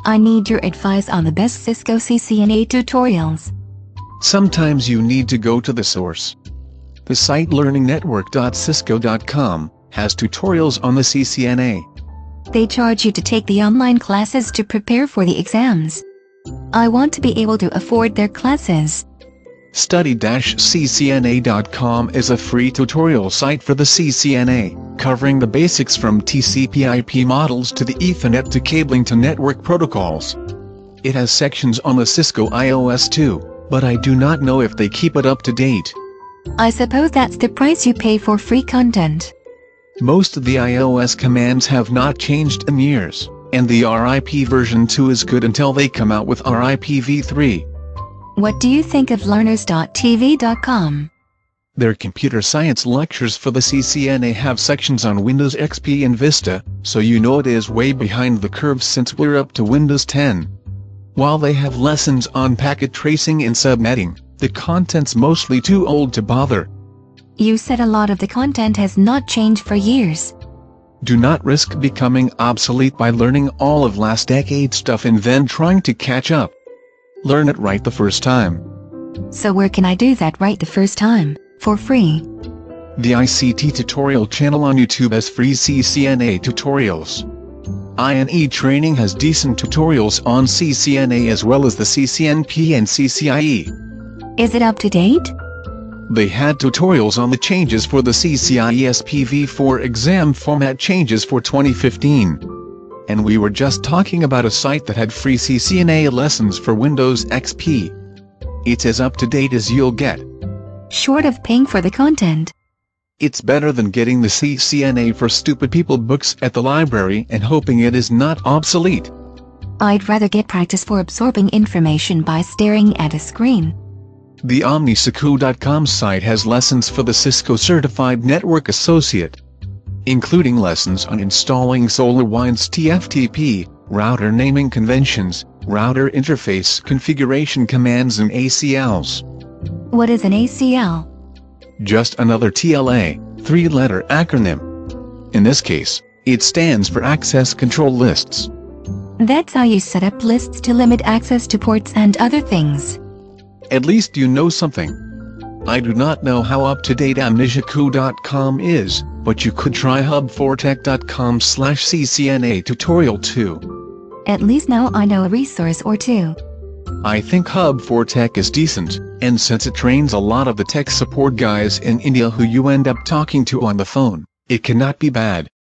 I need your advice on the best Cisco CCNA tutorials. Sometimes you need to go to the source. The site LearningNetwork.cisco.com has tutorials on the CCNA. They charge you to take the online classes to prepare for the exams. I want to be able to afford their classes. Study-ccna.com is a free tutorial site for the CCNA, covering the basics from TCP/IP models to the Ethernet to cabling to network protocols. It has sections on the Cisco IOS too, but I do not know if they keep it up to date. I suppose that's the price you pay for free content. Most of the iOS commands have not changed in years, and the RIP version 2 is good until they come out with RIPv3. What do you think of learners.tv.com? Their computer science lectures for the CCNA have sections on Windows XP and Vista, so you know it is way behind the curve since we're up to Windows 10. While they have lessons on packet tracing and subnetting, the content's mostly too old to bother. You said a lot of the content has not changed for years. Do not risk becoming obsolete by learning all of last decade stuff and then trying to catch up. Learn it right the first time. So where can I do that right the first time, for free? The ICT tutorial channel on YouTube has free CCNA tutorials. INE Training has decent tutorials on CCNA as well as the CCNP and CCIE. Is it up to date? They had tutorials on the changes for the CCIE SPv4 exam format changes for 2015. And we were just talking about a site that had free CCNA lessons for Windows XP. It's as up to date as you'll get. Short of paying for the content. It's better than getting the CCNA for Stupid People books at the library and hoping it is not obsolete. I'd rather get practice for absorbing information by staring at a screen. The OmniSiku.com site has lessons for the Cisco Certified Network Associate, including lessons on installing SolarWinds TFTP, router naming conventions, router interface configuration commands and ACLs. What is an ACL? Just another TLA, three-letter acronym. In this case, it stands for Access Control Lists. That's how you set up lists to limit access to ports and other things. At least you know something. I do not know how up-to-date OmniSiku.com is, but you could try hub4tech.com/CCNA tutorial too. At least now I know a resource or two. I think Hub4Tech is decent, and since it trains a lot of the tech support guys in India who you end up talking to on the phone, it cannot be bad.